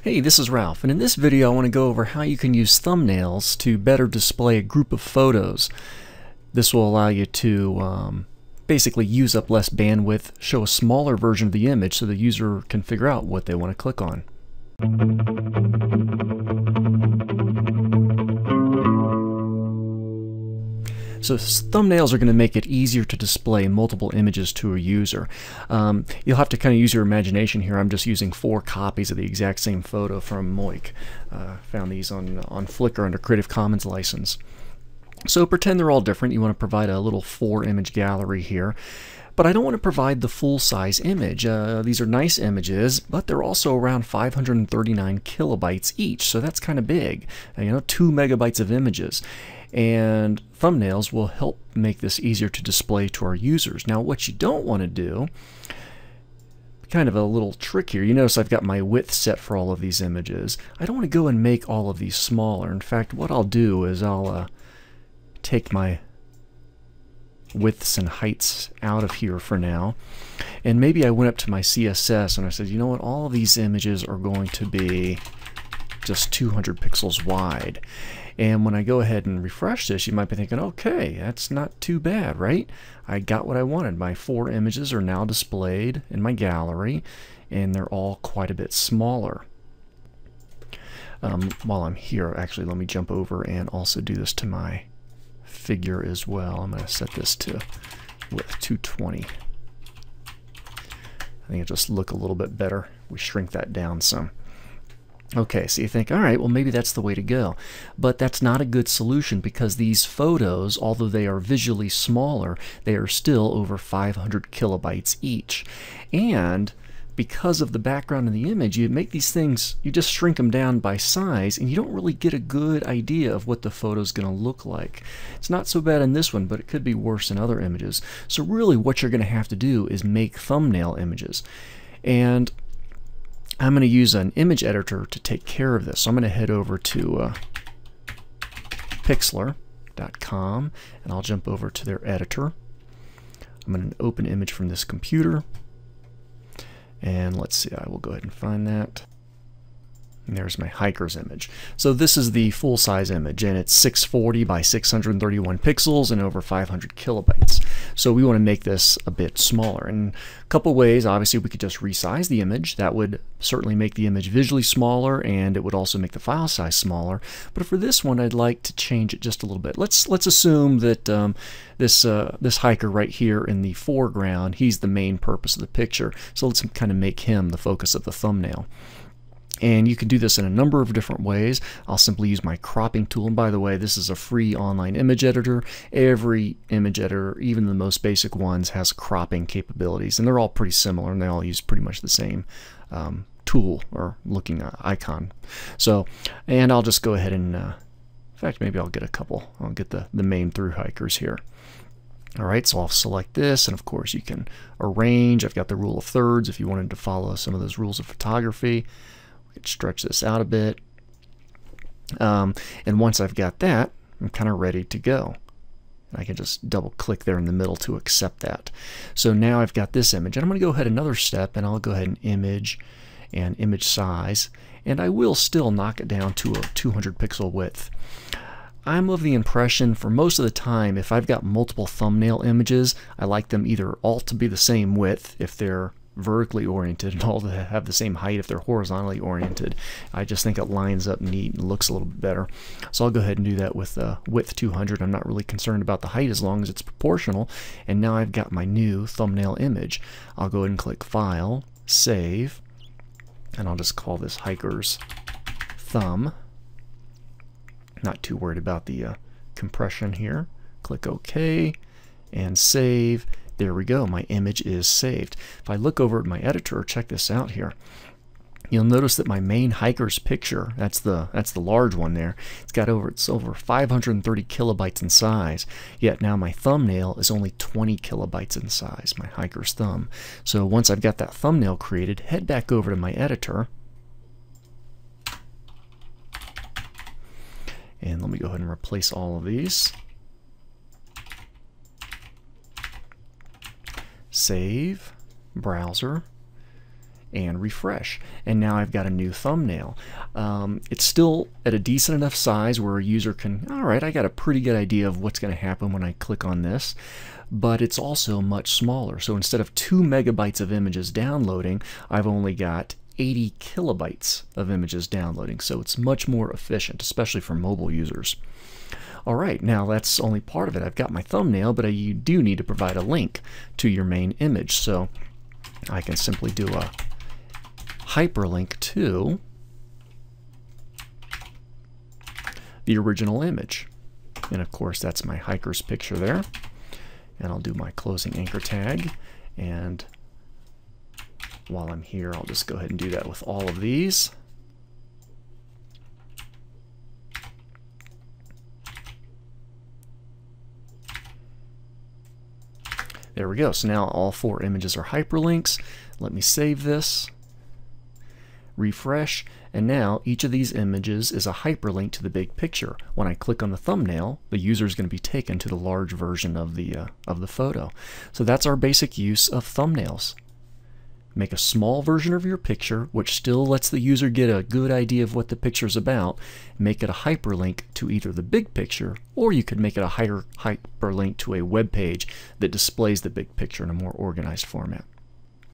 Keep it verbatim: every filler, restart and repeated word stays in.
Hey, this is Ralph, and in this video I want to go over how you can use thumbnails to better display a group of photos. This will allow you to um, basically use up less bandwidth, show a smaller version of the image so the user can figure out what they want to click on. So thumbnails are going to make it easier to display multiple images to a user. Um, you'll have to kind of use your imagination here. I'm just using four copies of the exact same photo from Moik. Uh, found these on, on Flickr under Creative Commons license. So pretend they're all different. You want to provide a little four image gallery here. But I don't want to provide the full-size image. Uh, these are nice images, but they're also around five hundred thirty-nine kilobytes each, so that's kind of big. Uh, you know, two megabytes of images. And thumbnails will help make this easier to display to our users. Now, what you don't want to do, kind of a little trick here. You notice I've got my width set for all of these images. I don't want to go and make all of these smaller. In fact, what I'll do is I'll uh, take my widths and heights out of here for now, and maybe I went up to my C S S and I said, you know what, all of these images are going to be just two hundred pixels wide. And when I go ahead and refresh this, you might be thinking, okay, that's not too bad, right? I got what I wanted. My four images are now displayed in my gallery, and they're all quite a bit smaller. Um, while I'm here, actually, let me jump over and also do this to my figure as well. I'm going to set this to width two twenty. I think it'll just look a little bit better. We shrink that down some. Okay, so you think, all right, well maybe that's the way to go. But that's not a good solution because these photos, although they are visually smaller, they are still over five hundred kilobytes each. And because of the background in the image, you make these things, you just shrink them down by size, and you don't really get a good idea of what the photo is going to look like. It's not so bad in this one, but it could be worse in other images. So really what you're going to have to do is make thumbnail images. And I'm going to use an image editor to take care of this. So I'm going to head over to uh, Pixlr dot com, and I'll jump over to their editor. I'm going to open image from this computer. And let's see, I will go ahead and find that. And there's my hiker's image. So this is the full-size image, and it's six forty by six hundred thirty-one pixels and over five hundred kilobytes. So we want to make this a bit smaller. And a couple ways, obviously we could just resize the image. That would certainly make the image visually smaller, and it would also make the file size smaller. But for this one, I'd like to change it just a little bit. Let's let's assume that um, this uh, this hiker right here in the foreground, he's the main purpose of the picture. So let's kind of make him the focus of the thumbnail. And you can do this in a number of different ways. I'll simply use my cropping tool. And by the way, this is a free online image editor. Every image editor, even the most basic ones, has cropping capabilities. And they're all pretty similar, and they all use pretty much the same um, tool or looking uh, icon. So, and I'll just go ahead and, uh, in fact, maybe I'll get a couple. I'll get the, the main through hikers here. Alright, so I'll select this, and of course you can arrange. I've got the rule of thirds if you wanted to follow some of those rules of photography. We could stretch this out a bit. Um, and once I've got that, I'm kind of ready to go. I can just double click there in the middle to accept that. So now I've got this image, and I'm going to go ahead another step, and I'll go ahead and image and image size, and I will still knock it down to a two hundred pixel width. I'm of the impression for most of the time, if I've got multiple thumbnail images, I like them either all to be the same width if they're vertically oriented, and all to have the same height if they're horizontally oriented. I just think it lines up neat and looks a little bit better. So I'll go ahead and do that with uh, width two hundred. I'm not really concerned about the height as long as it's proportional. And now I've got my new thumbnail image. I'll go ahead and click File, Save, and I'll just call this Hiker's Thumb. Not too worried about the uh, compression here. Click OK and save. There we go, my image is saved. If I look over at my editor, check this out here. You'll notice that my main hiker's picture, that's the that's the large one there, it's got over it's over five hundred thirty kilobytes in size. Yet now my thumbnail is only twenty kilobytes in size, my hiker's thumb. So once I've got that thumbnail created, head back over to my editor. And let me go ahead and replace all of these. Save, browser, and refresh. And now I've got a new thumbnail. Um, it's still at a decent enough size where a user can, all right, I got a pretty good idea of what's going to happen when I click on this. But it's also much smaller. So instead of two megabytes of images downloading, I've only got eighty kilobytes of images downloading. So it's much more efficient, especially for mobile users. All right, now that's only part of it. I've got my thumbnail, but I, you do need to provide a link to your main image. So I can simply do a hyperlink to the original image. And of course, that's my hiker's picture there. And I'll do my closing anchor tag. And while I'm here, I'll just go ahead and do that with all of these. There we go. So now all four images are hyperlinks. Let me save this. Refresh, and now each of these images is a hyperlink to the big picture. When I click on the thumbnail, the user is going to be taken to the large version of the uh, of the photo. So that's our basic use of thumbnails. Make a small version of your picture, which still lets the user get a good idea of what the picture is about. Make it a hyperlink to either the big picture, or you could make it a higher hyperlink to a web page that displays the big picture in a more organized format.